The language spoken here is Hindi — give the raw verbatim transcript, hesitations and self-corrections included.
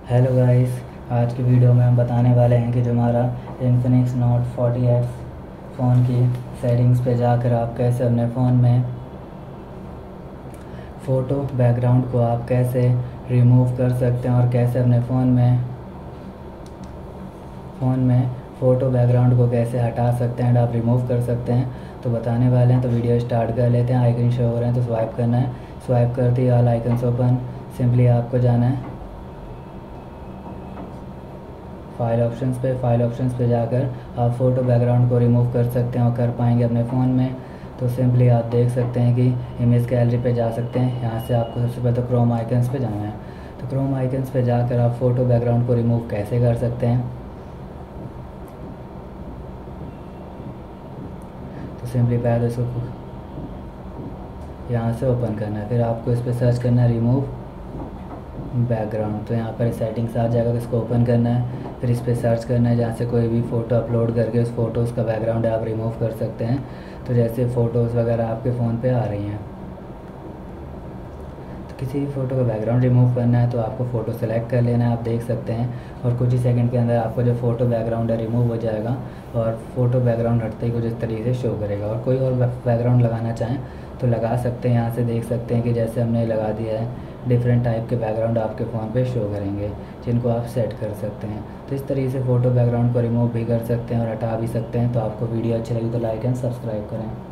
हेलो गाइस, आज की वीडियो में हम बताने वाले हैं कि जो हमारा Infinix note forty X phone की सेटिंग्स पे जाकर आप कैसे अपने फ़ोन में फ़ोटो बैकग्राउंड को आप कैसे रिमूव कर सकते हैं और कैसे अपने फ़ोन में फ़ोन में फ़ोटो बैकग्राउंड को कैसे हटा सकते हैं एंड आप रिमूव कर सकते हैं, तो बताने वाले हैं। तो वीडियो स्टार्ट कर लेते हैं। आइकन शो हो रहे हैं तो स्वाइप करना है। स्वाइप करते ही ऑल आइकन्स ओपन, सिंपली आपको जाना है फाइल ऑप्शंस पे। फाइल ऑप्शंस पे जाकर आप फ़ोटो बैकग्राउंड को रिमूव कर सकते हैं और कर पाएंगे अपने फ़ोन में। तो सिंपली आप देख सकते हैं कि इमेज गैलरी पे जा सकते हैं। यहाँ से आपको सबसे पहले तो क्रोम आइकन्स पे जाना है। तो क्रोम आइकन्स पे जाकर आप फ़ोटो बैकग्राउंड को रिमूव कैसे कर सकते हैं, तो सिंपली पहले इसको यहाँ से ओपन करना है। फिर आपको इस पर सर्च करना है रिमूव बैकग्राउंड। तो यहाँ पर सेटिंग्स आ जाएगा, तो इसको ओपन करना है। फिर इस पर सर्च करना है जहाँ से कोई भी फ़ोटो अपलोड करके उस फ़ोटोज़ का बैकग्राउंड आप रिमूव कर सकते हैं। तो जैसे फ़ोटोज़ वगैरह आपके फ़ोन पे आ रही हैं, तो किसी भी फ़ोटो का बैकग्राउंड रिमूव करना है तो आपको फ़ोटो सेलेक्ट कर लेना है। आप देख सकते हैं और कुछ ही सेकंड के अंदर आपका जो फ़ोटो बैकग्राउंड है रिमूव हो जाएगा और फ़ोटो बैकग्राउंड हटते ही कुछ इस तरीके से शो करेगा। और कोई और बैकग्राउंड लगाना चाहें तो लगा सकते हैं। यहाँ से देख सकते हैं कि जैसे हमने लगा दिया है, डिफरेंट टाइप के बैकग्राउंड आपके फ़ोन पे शो करेंगे जिनको आप सेट कर सकते हैं। तो इस तरीके से फ़ोटो बैकग्राउंड को रिमूव भी कर सकते हैं और हटा भी सकते हैं। तो आपको वीडियो अच्छी लगी तो लाइक एंड सब्सक्राइब करें।